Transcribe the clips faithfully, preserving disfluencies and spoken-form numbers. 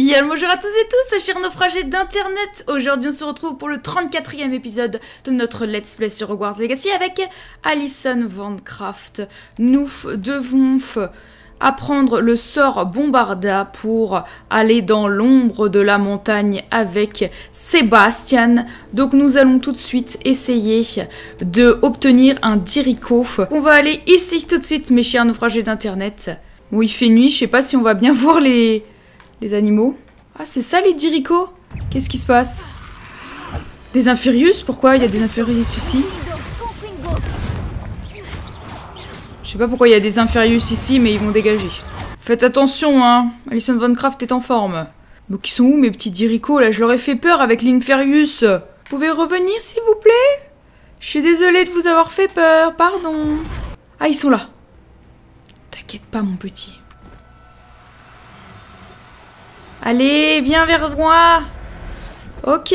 Bien, bonjour à tous et tous, chers naufragés d'internet. Aujourd'hui on se retrouve pour le trente-quatrième épisode de notre Let's Play sur Hogwarts Legacy avec Alison Vancraft. Nous devons apprendre le sort Bombarda pour aller dans l'ombre de la montagne avec Sébastien. Donc nous allons tout de suite essayer de obtenir un Dirico. On va aller ici tout de suite, mes chers naufragés d'internet. Bon, il fait nuit, je sais pas si on va bien voir les... Les animaux. Ah, c'est ça les Dirico? Qu'est-ce qui se passe? Des Inferius? Pourquoi il y a des Inferius ici? Je sais pas pourquoi il y a des Inferius ici, mais ils vont dégager. Faites attention, hein. Alison Vancraft est en forme. Donc ils sont où mes petits Dirico? Là, je leur ai fait peur avec l'Inferius. Vous pouvez revenir, s'il vous plaît? Je suis désolée de vous avoir fait peur, pardon. Ah, ils sont là. T'inquiète pas, mon petit. Allez, viens vers moi. Ok.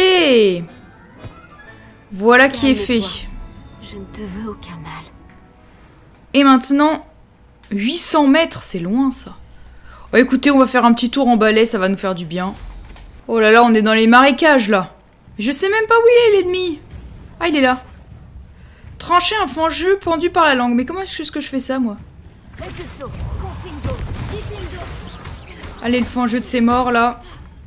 Voilà qui est fait. Je ne te veux aucun mal. Et maintenant, huit cents mètres, c'est loin ça. Oh, écoutez, on va faire un petit tour en balai, ça va nous faire du bien. Oh là là, on est dans les marécages là. Je sais même pas où il est l'ennemi. Ah, il est là. Trancher un fangeux pendu par la langue. Mais comment est-ce que je fais ça, moi? Allez, le fangeux de ses morts, là.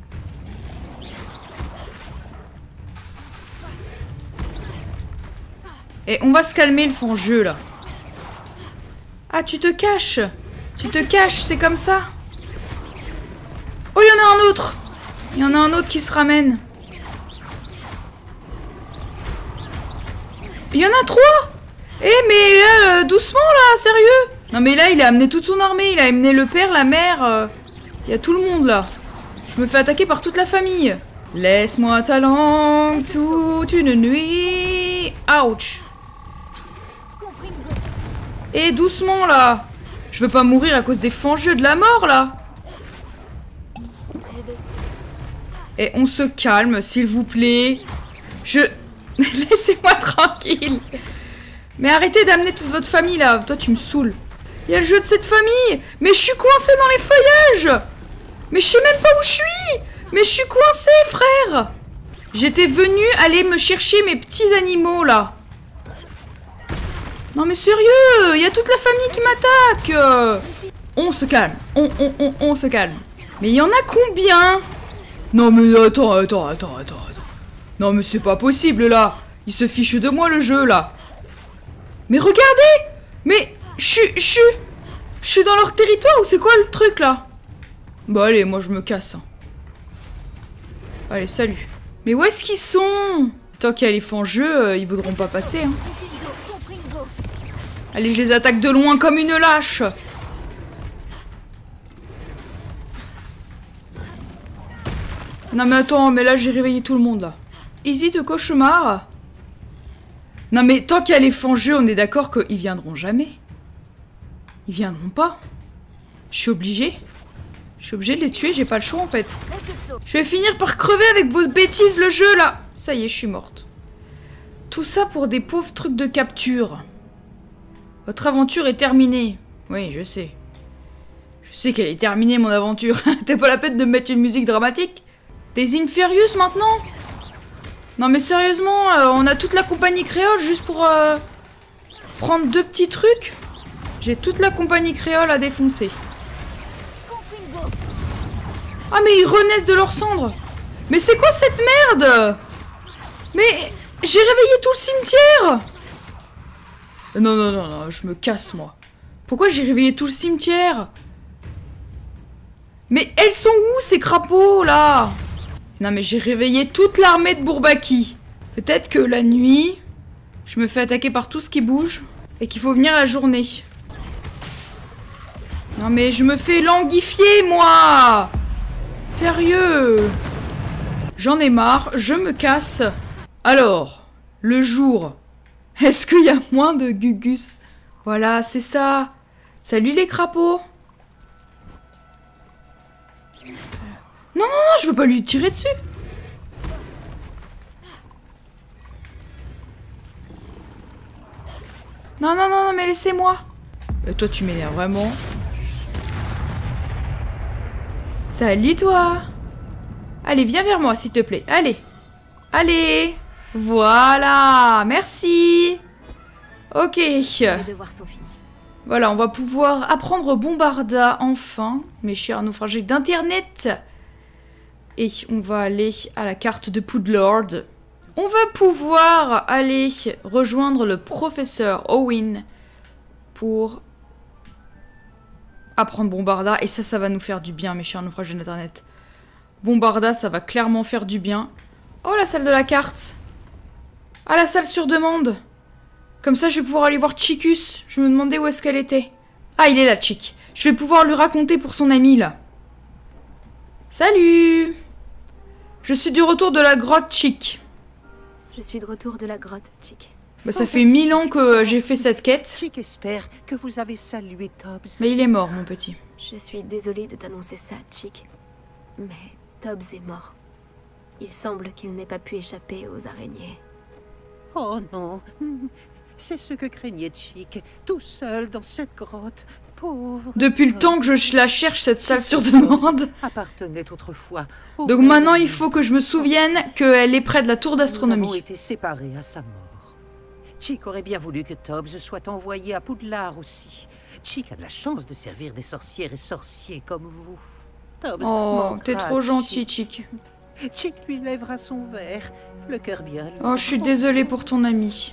Et on va se calmer, le fangeux, là. Ah, tu te caches. Tu te caches, c'est comme ça. Oh, il y en a un autre. Il y en a un autre qui se ramène. Il y en a trois. Eh, mais là, euh, doucement, là, sérieux. Non, mais là, il a amené toute son armée. Il a amené le père, la mère... Euh... Il y a tout le monde là. Je me fais attaquer par toute la famille. Laisse-moi ta langue toute une nuit. Ouch. Et doucement là. Je veux pas mourir à cause des fangeux de la mort là. Et on se calme s'il vous plaît. Je... Laissez-moi tranquille. Mais arrêtez d'amener toute votre famille là. Toi tu me saoules. Il y a le jeu de cette famille. Mais je suis coincée dans les feuillages. Mais je sais même pas où je suis. Mais je suis coincée, frère. J'étais venue aller me chercher mes petits animaux, là. Non, mais sérieux. Il y a toute la famille qui m'attaque. On se calme. On, on, on, on se calme. Mais il y en a combien? Non, mais attends, attends, attends, attends, attends. Non, mais c'est pas possible, là. Il se fiche de moi, le jeu, là. Mais regardez. Mais... Je suis... Je suis... Je suis dans leur territoire ou c'est quoi le truc là? Bah allez, moi je me casse. Hein. Allez, salut. Mais où est-ce qu'ils sont? Tant qu'il y a les fangeux, euh, ils voudront pas passer. Hein. Allez, je les attaque de loin comme une lâche. Non mais attends, mais là j'ai réveillé tout le monde là. Easy de cauchemar. Non mais tant qu'il y a les fangeux, on est d'accord qu'ils viendront jamais. Ils viendront pas. Je suis obligée. Je suis obligée de les tuer, j'ai pas le choix en fait. Je vais finir par crever avec vos bêtises le jeu là. Ça y est, je suis morte. Tout ça pour des pauvres trucs de capture. Votre aventure est terminée. Oui, je sais. Je sais qu'elle est terminée mon aventure. T'es pas la peine de me mettre une musique dramatique. Des Inferius maintenant? Non mais sérieusement, euh, on a toute la compagnie créole juste pour euh, prendre deux petits trucs. J'ai toute la compagnie créole à défoncer. Ah mais ils renaissent de leurs cendres. Mais c'est quoi cette merde? Mais j'ai réveillé tout le cimetière. Non, non, non, non, je me casse moi. Pourquoi j'ai réveillé tout le cimetière? Mais elles sont où ces crapauds là? Non mais j'ai réveillé toute l'armée de Bourbaki. Peut-être que la nuit, je me fais attaquer par tout ce qui bouge. Et qu'il faut venir la journée. Non mais je me fais languifier moi. Sérieux. J'en ai marre, je me casse. Alors, le jour, est-ce qu'il y a moins de gugus? Voilà, c'est ça. Salut les crapauds. Non, non, non, je veux pas lui tirer dessus. Non, non, non, non, mais laissez-moi. Et toi, tu m'énerves vraiment. Salut, toi. Allez, viens vers moi, s'il te plaît. Allez. Allez. Voilà. Merci. Ok. Les devoirs sont finis. Voilà, on va pouvoir apprendre Bombarda, enfin. Mes chers naufragés d'internet. Et on va aller à la carte de Poudlord. On va pouvoir aller rejoindre le professeur Owen pour apprendre Bombarda. Et ça, ça va nous faire du bien, mes chers naufragés d'internet. Bombarda, ça va clairement faire du bien. Oh, la salle de la carte. Ah, la salle sur demande. Comme ça, je vais pouvoir aller voir Chicus. Je me demandais où est-ce qu'elle était. Ah, il est là, Chic. Je vais pouvoir lui raconter pour son ami, là. Salut. Je suis du retour de la grotte, Chic. Je suis de retour de la grotte, Chic. Bah, ça fait mille ans que j'ai fait cette quête. Chic espère que vous avez salué Tobbs. Mais il est mort, mon petit. Je suis désolée de t'annoncer ça, Chic. Mais Tobbs est mort. Il semble qu'il n'ait pas pu échapper aux araignées. Oh non, c'est ce que craignait Chic, tout seul dans cette grotte, pauvre. Depuis le temps que je la cherche, cette salle sur demande. Appartenait autrefois. au Donc père maintenant, de- il faut que je me souvienne qu'elle est près de la tour Nous avons d'astronomie. été séparés à sa mort. Chic aurait bien voulu que Tobbs soit envoyé à Poudlard aussi. Chic a de la chance de servir des sorcières et sorciers comme vous. Tobbs Oh, manquera t'es à trop gentil, Chic. Chic. Chic lui lèvera son verre, le cœur bien lourd. Oh, je suis désolée pour ton ami.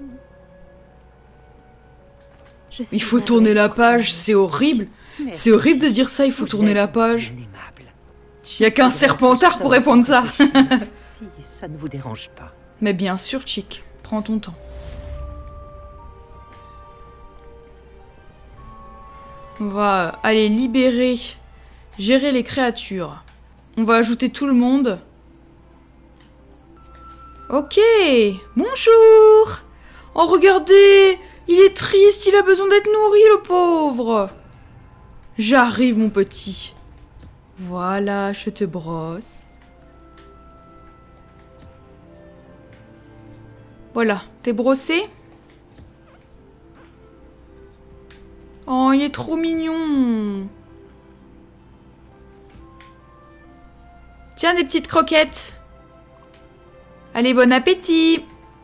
Je suis Il faut navrée tourner la pour ton page, ami. c'est horrible. Merci. C'est horrible de dire ça, il faut Vous tourner êtes la page. bien aimable. Y a qu'un Chic serpentard seul pour répondre ça. Si ça ne vous dérange pas. Mais bien sûr, Chic. Prends ton temps. On va aller libérer, gérer les créatures. On va ajouter tout le monde. Ok. Bonjour. Oh, regardez. Il est triste, il a besoin d'être nourri, le pauvre. J'arrive, mon petit. Voilà, je te brosse. Voilà, t'es brossé? Oh, il est trop mignon. Tiens, des petites croquettes. Allez, bon appétit.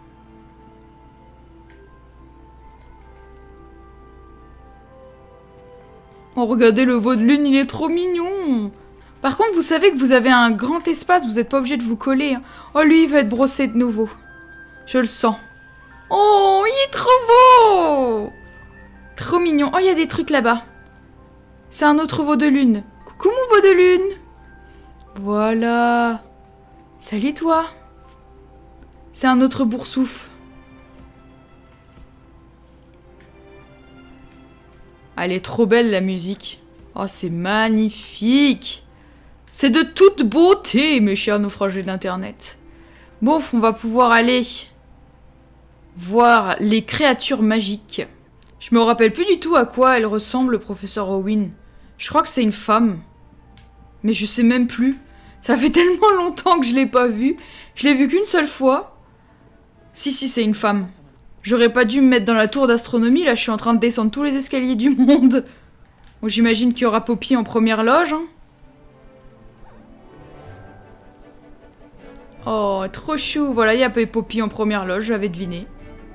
Oh, regardez le veau de lune, il est trop mignon. Par contre, vous savez que vous avez un grand espace, vous n'êtes pas obligé de vous coller. Oh, lui, il va être brossé de nouveau. Je le sens. Oh, il est trop beau. Trop mignon. Oh, il y a des trucs là-bas. C'est un autre veau de lune. Coucou, mon veau de lune. Voilà. Salut, toi. C'est un autre boursouf. Elle est trop belle, la musique. Oh, c'est magnifique. C'est de toute beauté, mes chers naufragés d'Internet. Bon, on va pouvoir aller voir les créatures magiques. Je me rappelle plus du tout à quoi elle ressemble, le professeur Owen. Je crois que c'est une femme. Mais je sais même plus. Ça fait tellement longtemps que je l'ai pas vue. Je l'ai vue qu'une seule fois. Si, si, c'est une femme. J'aurais pas dû me mettre dans la tour d'astronomie. Là, je suis en train de descendre tous les escaliers du monde. Bon, j'imagine qu'il y aura Poppy en première loge. Hein. Oh, trop chou. Voilà, il y a Poppy en première loge, j'avais deviné.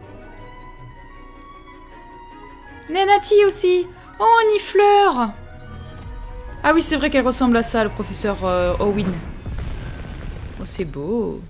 Nanati aussi. Oh, Nifleur. Ah oui, c'est vrai qu'elle ressemble à ça, le professeur euh, Owen. Oh, c'est beau.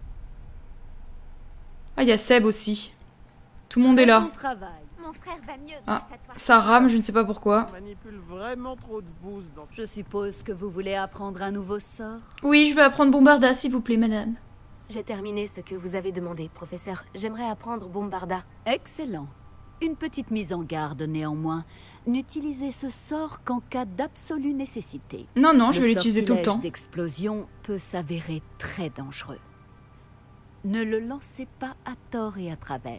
Ah, il y a Seb aussi. Tout le monde est là. Mon frère va mieux Ah, ça rame, je ne sais pas pourquoi. manipule vraiment trop de boost dans Je suppose que vous voulez apprendre un nouveau sort. Oui, je veux apprendre Bombarda, s'il vous plaît, madame. J'ai terminé ce que vous avez demandé, professeur. J'aimerais apprendre Bombarda. Excellent. Une petite mise en garde néanmoins. N'utilisez ce sort qu'en cas d'absolue nécessité. Non, non, je vais l'utiliser tout le temps. sortilège d'explosion peut s'avérer très dangereux. Ne le lancez pas à tort et à travers.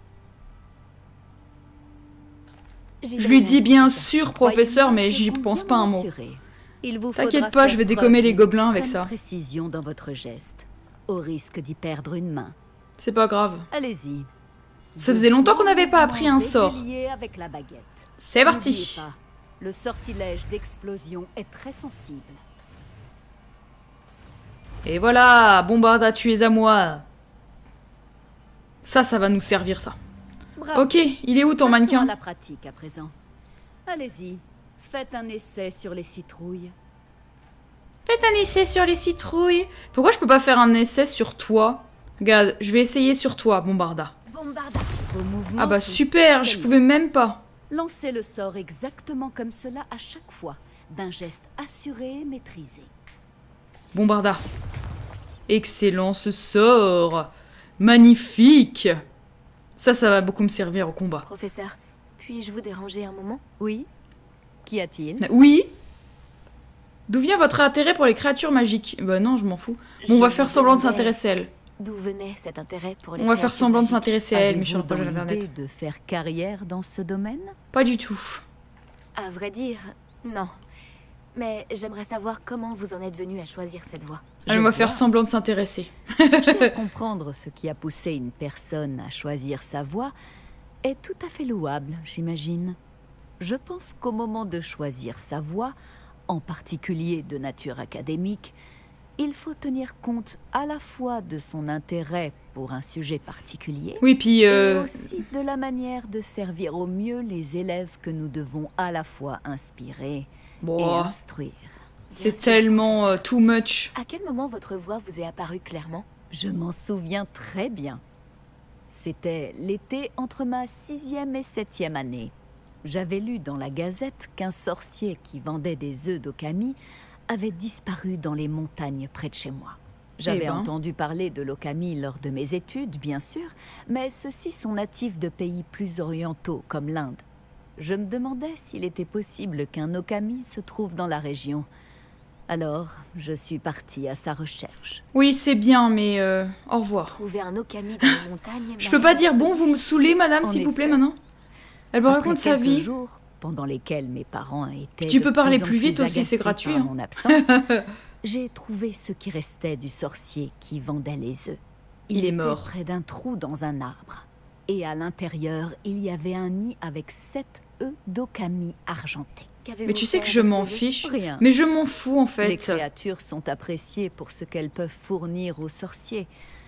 J'y Je lui veillerai, dis bien professeur. sûr, professeur, mais Croyez-moi, j'y je compte pense bien pas un mot. m'assurer. Il vous T'inquiète faudra pas, je faire vais dégommer preuve les d'une gobelins avec extrême ça. précision dans votre geste, au risque d'y perdre une main. C'est pas grave. Allez-y. Ça faisait longtemps qu'on n'avait pas appris un sort. Régulier avec la baguette. C'est N'oubliez parti. pas, le sortilège d'explosion est très sensible. Et voilà, Bombarda, tu es à moi. Ça, ça va nous servir, ça. Bravo. Ok, il est où ton Passons mannequin? à la pratique à présent. Allez-y, faites un essai sur les citrouilles. Faites un essai sur les citrouilles. Pourquoi je peux pas faire un essai sur toi? Regarde, je vais essayer sur toi, Bombarda. Bombarda. Vos mouvements Ah bah sont super, je excellents. pouvais même pas. Lancez le sort exactement comme cela à chaque fois, d'un geste assuré et maîtrisé. Bombarda. Excellent ce sort. Magnifique. Ça, ça va beaucoup me servir au combat. Professeur, puis-je vous déranger un moment? Oui? Qu'y a-t-il? Oui. D'où vient votre intérêt pour les créatures magiques? Bah non, je m'en fous. Bon, on va Je faire me semblant de demandais s'intéresser à elle. D'où venait cet intérêt pour les On va faire créatures semblant de magiques? s'intéresser à elle, mais Avez-vous sur la page dans d'internet. l'idée de faire carrière dans ce domaine? Pas du tout. À vrai dire, non. Mais j'aimerais savoir comment vous en êtes venu à choisir cette voie. Allez, Je on va faire vois. semblant de s'intéresser. Chercher à comprendre ce qui a poussé une personne à choisir sa voie est tout à fait louable, j'imagine. Je pense qu'au moment de choisir sa voie, en particulier de nature académique, il faut tenir compte à la fois de son intérêt pour un sujet particulier Oui, puis... Euh... et aussi de la manière de servir au mieux les élèves que nous devons à la fois inspirer et Bon, instruire. c'est sûr, tellement euh, too much. À quel moment votre voix vous est apparue clairement? Je m'en souviens très bien. C'était l'été entre ma sixième et septième année. J'avais lu dans la Gazette qu'un sorcier qui vendait des œufs d'Okami avait disparu dans les montagnes près de chez moi. J'avais Eh ben. entendu parler de l'Okami lors de mes études, bien sûr, mais ceux-ci sont natifs de pays plus orientaux, comme l'Inde. Je me demandais s'il était possible qu'un Okami se trouve dans la région. Alors, je suis partie à sa recherche. Oui, c'est bien, mais euh, au revoir. Trouver un Okami dans les montagnes? Je peux pas dire, bon, vous me saoulez, madame, En s'il vous plaît, effet. maintenant. Elle me Après raconte sa quelques vie. jours, pendant lesquels mes parents étaient Tu de peux parler en plus vite aussi, c'est agacés gratuit, par hein. mon absence, j'ai trouvé ce qui restait du sorcier qui vendait les œufs. Il est était mort. près d'un trou dans un arbre. Et à l'intérieur, il y avait un nid avec sept œufs d'Okami argentés. Qu'avez-vous Mais tu sais fait que je avec m'en ces œufs? fiche. Rien. Mais je m'en fous, en Les fait. créatures sont appréciées pour ce qu'elles peuvent fournir aux sorciers.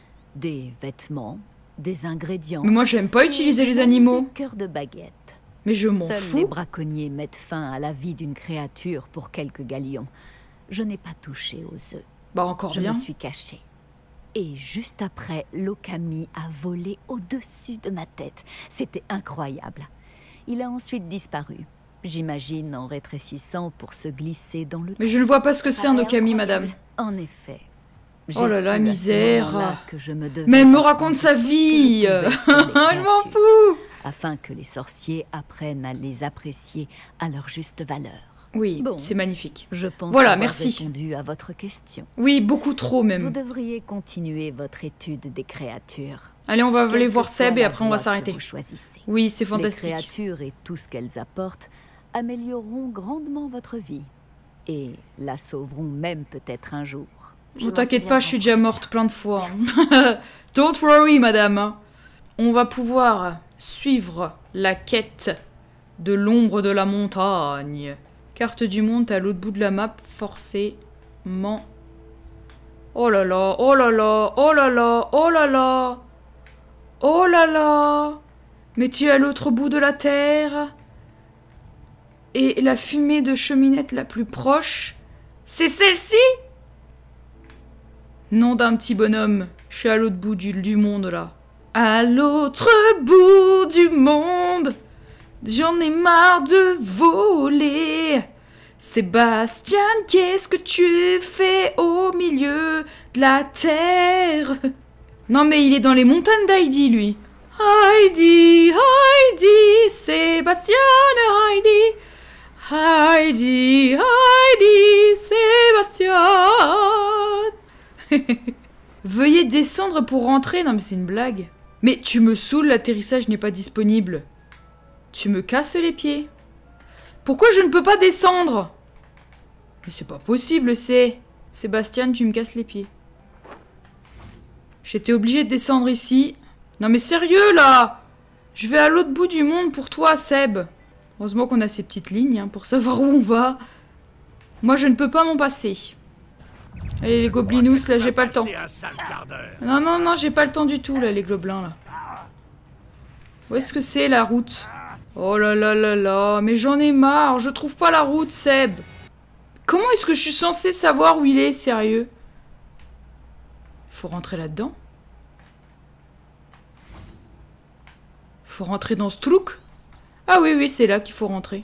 Des vêtements, des ingrédients. Mais moi, j'aime pas et utiliser les même animaux. Des cœurs de baguette. Mais je m'en Seuls les fous. braconniers mettent fin à la vie d'une créature pour quelques galions. Je n'ai pas touché aux œufs. Bah, encore Je bien. me suis cachée. Et juste après, l'Okami a volé au-dessus de ma tête. C'était incroyable. Il a ensuite disparu. J'imagine en rétrécissant pour se glisser dans le... Mais je ne vois pas ce que c'est un paraît Okami, incroyable. madame. En effet. Oh là J'ai là, su à ce misère. moment-là que je me devais Mais elle me reprendre raconte sa tout ce que je vie. pouvais sur les Je m'en créatures, fous. afin que les sorciers apprennent à les apprécier à leur juste valeur. Oui, Bon. c'est magnifique. Je pense Voilà, avoir merci. répondu à votre question. Oui, beaucoup trop Vous même. devriez continuer votre étude des créatures. Allez, on va aller Quelle voir que soit Seb et la après on va voie que s'arrêter. vous choisissez. Oui, c'est Les fantastique. créatures et tout ce qu'elles apportent amélioreront grandement votre vie. Et la sauveront même peut-être un jour. Je Ne m'en t'inquiète pas, je suis déjà souviendrai, morte plein de fois. Merci. Don't worry, madame. On va pouvoir suivre la quête de l'ombre de la montagne. Carte du monde à l'autre bout de la map, forcément. Oh là là, oh là là, oh là là, oh là là. Oh là là. Mais tu es à l'autre bout de la terre. Et la fumée de cheminette la plus proche, c'est celle-ci? Nom d'un petit bonhomme. Je suis à l'autre bout du, du monde, là. À l'autre bout du monde, j'en ai marre de voler. Sébastien, qu'est-ce que tu fais au milieu de la terre? Non, mais il est dans les montagnes d'Heidi, lui. Heidi, Heidi, Sébastien, Heidi. Heidi, Heidi, Sébastien. Veuillez descendre pour rentrer. Non mais c'est une blague. Mais tu me saoules, l'atterrissage n'est pas disponible. Tu me casses les pieds. Pourquoi je ne peux pas descendre? Mais c'est pas possible, c'est... Sébastien, tu me casses les pieds. J'étais obligée de descendre ici. Non mais sérieux là. Je vais à l'autre bout du monde pour toi, Seb. Heureusement qu'on a ces petites lignes hein, pour savoir où on va. Moi je ne peux pas m'en passer. Allez, les goblinous, là, j'ai pas le temps. Passer un sale quart d'heure. Non, non, non, j'ai pas le temps du tout, là, les gobelins, là. Où est-ce que c'est, la route? Oh là là là là, mais j'en ai marre, je trouve pas la route, Seb. Comment est-ce que je suis censée savoir où il est, sérieux? Faut rentrer là-dedans. Faut rentrer dans ce truc. Ah oui, oui, c'est là qu'il faut rentrer.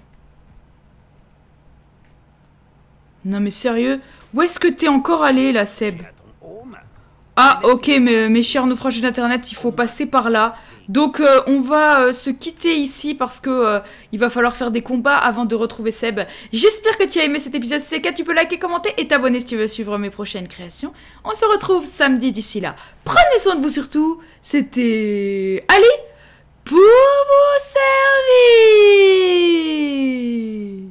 Non mais sérieux, où est-ce que t'es encore allé, là, Seb? Ah, ok, mais mes chers naufragés d'internet, il faut passer par là. Donc, euh, on va euh, se quitter ici parce que euh, il va falloir faire des combats avant de retrouver Seb. J'espère que tu as aimé cet épisode. Si c'est le cas, tu peux liker, commenter et t'abonner si tu veux suivre mes prochaines créations. On se retrouve samedi d'ici là. Prenez soin de vous surtout. C'était... Allez, pour vous servir.